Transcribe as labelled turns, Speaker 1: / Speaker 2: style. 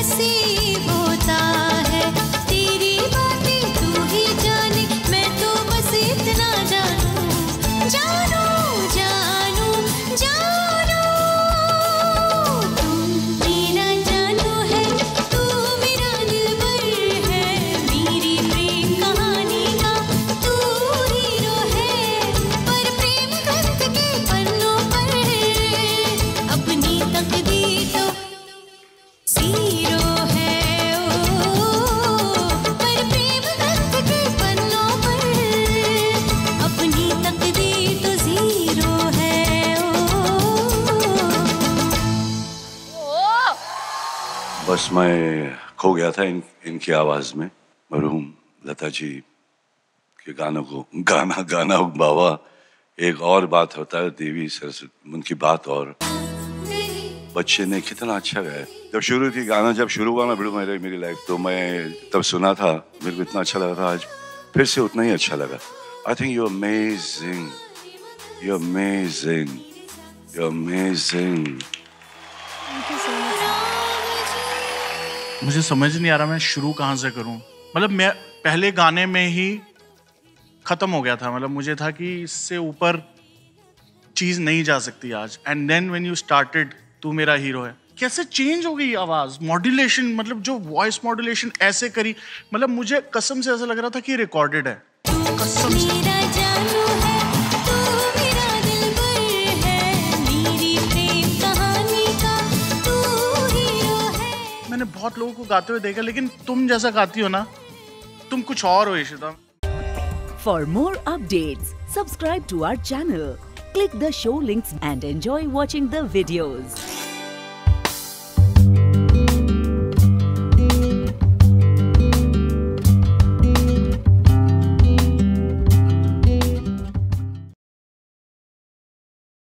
Speaker 1: नसीब होता है। तेरी बातें तू ही जाने, मैं तो बस इतना जानू, जानू जानू जानू। तू मेरा जानू है, तू मेरा दिलबर है, मेरी प्रेम कहानी का तू हीरो है। पर प्रेम ग्रंथ के पन्नों पर अपनी तकदीर तो ज़ीरो है। ओ पर प्रेम ग्रंथ के पन्नों पर अपनी तकदीर तो ज़ीरो है। ओ
Speaker 2: बस मैं खो गया था इनकी आवाज में। मरहूम लता जी के गानों को गाना बाबा एक और बात होता है, देवी सरस्वती उनकी बात। और बच्चे ने कितना अच्छा गाया। जब शुरू थी गाना, जब शुरू हुआ ना मेरी लाइफ, तो मैं तब सुना था, मेरे को इतना अच्छा लगा था, आज फिर से उतना ही अच्छा लगा। I think you amazing, you amazing, you amazing.
Speaker 3: मुझे समझ नहीं आ रहा मैं शुरू कहाँ से करूँ। मतलब मैं पहले गाने में ही खत्म हो गया था। मतलब मुझे था कि इससे ऊपर चीज नहीं जा सकती आज। And then when you started तू मेरा हीरो है, कैसे चेंज हो गई आवाज, मॉड्यूलेशन, मतलब जो वॉइस मॉड्यूलेशन ऐसे करी, मतलब मुझे कसम से ऐसा लग रहा था कि रिकॉर्डेड है। कसम से।
Speaker 1: मेरा जानू है, तू मेरा दिलबर है, मेरी प्रेम कहानी का तू हीरो है।
Speaker 3: मैंने बहुत लोगों को गाते हुए देखा, लेकिन तुम जैसा गाती हो ना, तुम कुछ और हो Ishita.
Speaker 4: For more updates, subscribe to our channel, click the show links and enjoy watching the videos.